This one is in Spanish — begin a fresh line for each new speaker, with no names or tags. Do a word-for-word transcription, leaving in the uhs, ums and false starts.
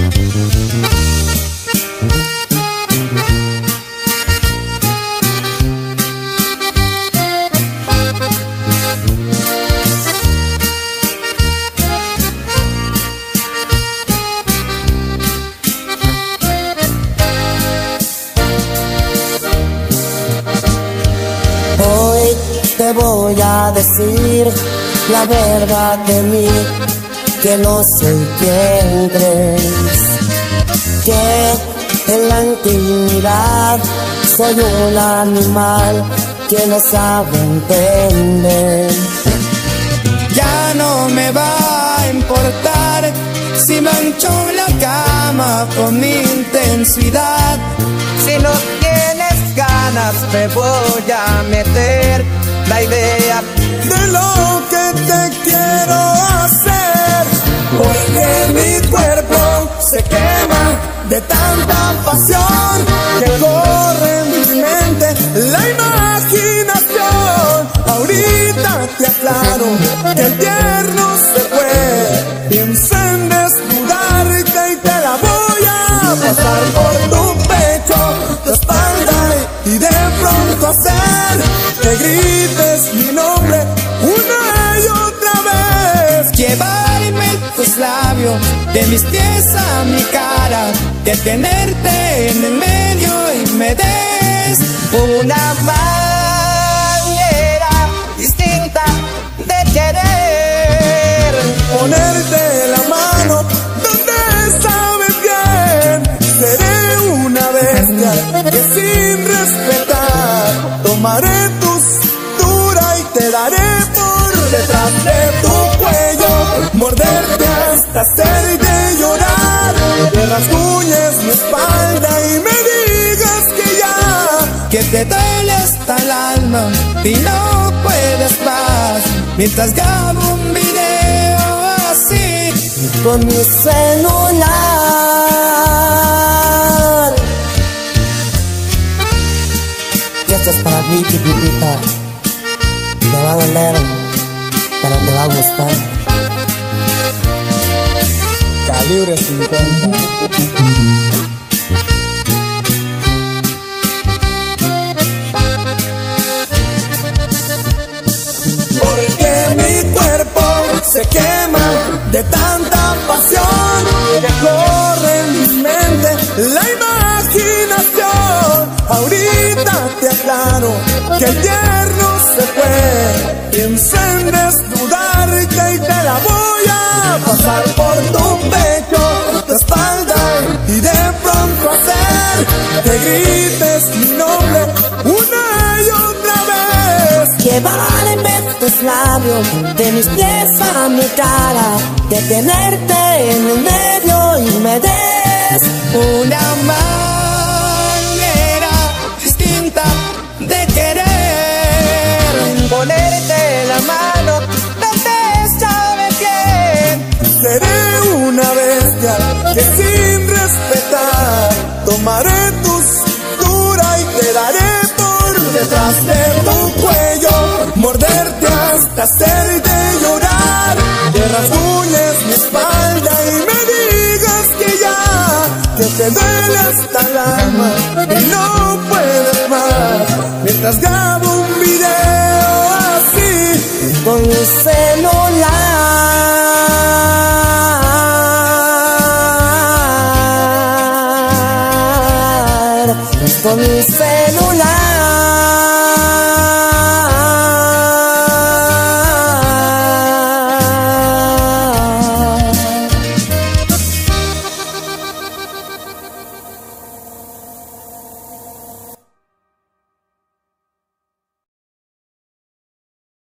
Hoy te voy a decir la verdad de mí, que no soy quien crees, que en la intimidad soy un animal que no sabe entender.
Ya no me va a importar si mancho la cama con mi intensidad.
Si no tienes ganas me voy a meter la idea
de lo que te quiero hacer, porque mi cuerpo se quema de tanta pasión que corre en mi mente la imaginación. Ahorita te aclaro que el tierno se fue, piensa en desnudarte y te la voy a pasar por tu pecho, tu espalda y de pronto hacer que grites mi nombre una y otra vez. Llevarme tus labios de mis pies a mi cara, detenerte en el medio y me des
una manera distinta de querer.
Ponerte la mano donde sabes bien. Seré una bestia que sin respetar tomaré tu cintura y te daré por detrás de tu cuello, morderte hasta hacerte llorar, que rasguñes mi espalda y me digas que ya, que te duele hasta el alma y no puedes más, mientras grabo un video así
con mi celular. Y esto es para ti, chiquitita. Te va a doler, pero te va a gustar.
Calibre cincuenta. Porque mi cuerpo se quema de tanta pasión que corre en mi mente la imaginación. Ahorita te aclaro que el tierno se fue, piensa en desnudarte y te la voy a pasar por tu pecho, tu espalda y de pronto hacer que grites mi nombre una y otra vez.
Llevarme tus labios de mis pies a mi cara, detenerte en el medio y me des
una manera distinta de querer.
Ponerte la mano donde sabe bien.
Seré una bestia que sin respetar tomaré tu cintura y te daré por detrás de tu cuello, morderte hasta hacerte llorar, que rasguñes mi espalda y me digas que ya, que te duele hasta el alma y no puedes más, mientras grabo un video así
con mi celular. Con mi celular.